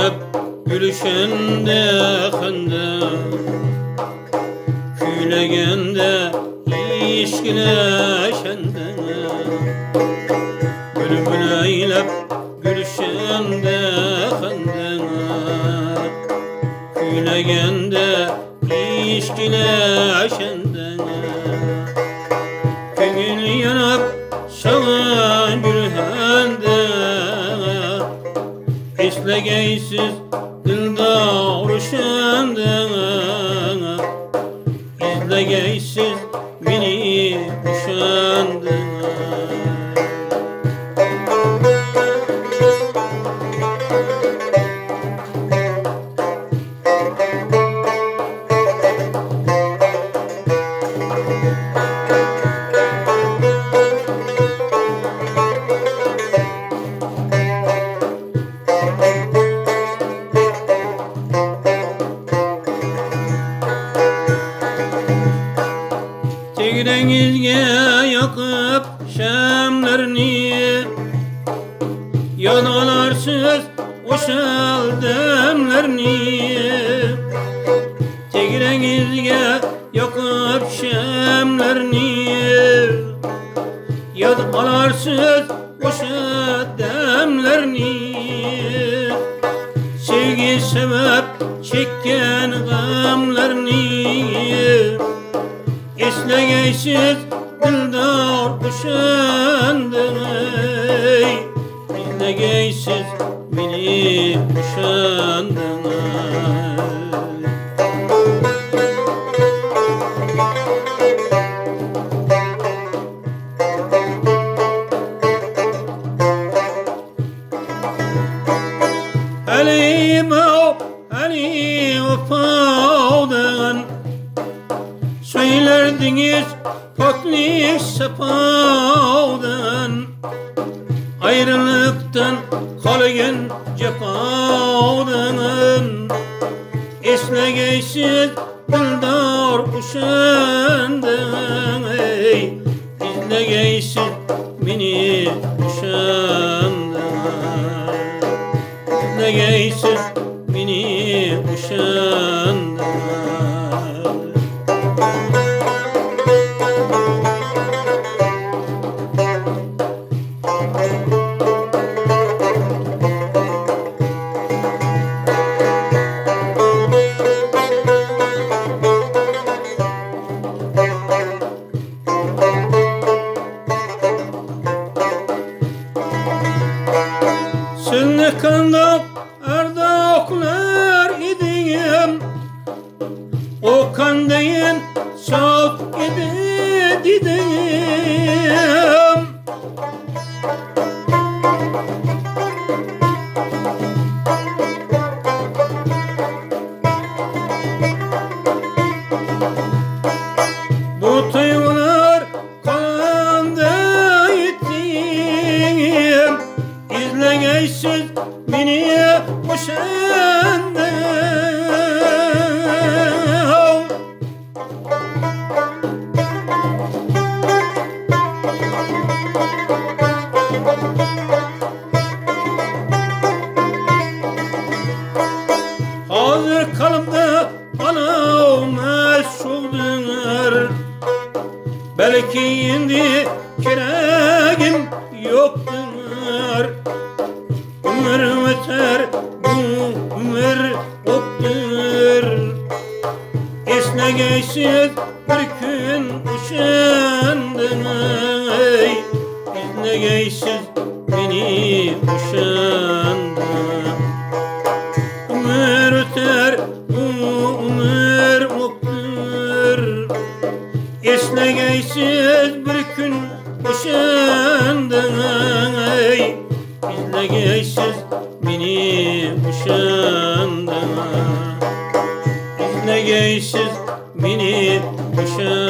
oynap gülüşende handa, küylегенде işkileşende, bülbül eylep gülüşende handa, küylегенде işkileşende, köngül yanap şavan gülhende, eslegeysiz dilda uruşanda, eslegeysiz beni uşanda. Tegrengizge yakıp şemlerini, yanalarsız oşal demlerini. Tegrengizge yakıp şemlerini, yanalarsız oşal demlerini. Sevgi sebep çekken gamlerini, eslegeysiz dildar uşandın, eslegeysiz beni uşandın. Ali vefavdan söylerdiniz paklik sefavdan, ayrılıktan kalgen cefadan. Eslegeysiz dildar uşandın, eslegeysiz beni uşandın, eslegeysiz beni uşandın. Sünnet kandap erda okular idim, o kandeyin saf idim. Bu tuygular kanda ittim, izlegeysiz beni boşandı. Hazır kalıpta bana meşhurdur, belki indi keregim yoktur. Ömür öter, bu ömür oktur. Eslegeysiz bir gün uşandın, eslegeysiz beni uşandın. Ömür öter, bu ömür oktur. Eslegeysiz bir gün uşandın, eslegeysiz beni uşandın, eslegeysiz beni uşandın.